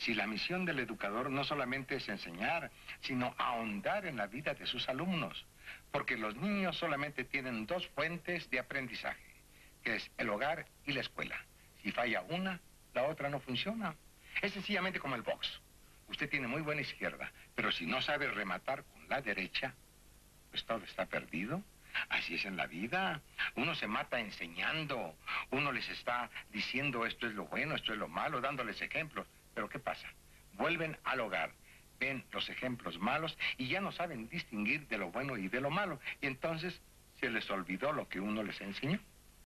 Si la misión del educador no solamente es enseñar, sino ahondar en la vida de sus alumnos, porque los niños solamente tienen dos fuentes de aprendizaje, que es el hogar y la escuela. Si falla una, la otra no funciona. Es sencillamente como el box. Usted tiene muy buena izquierda, pero si no sabe rematar con la derecha, pues todo está perdido. Así es en la vida. Uno se mata enseñando. Uno les está diciendo esto es lo bueno, esto es lo malo, dándoles ejemplos. Pero ¿qué pasa? Vuelven al hogar, ven los ejemplos malos y ya no saben distinguir de lo bueno y de lo malo. Y entonces se les olvidó lo que uno les enseñó.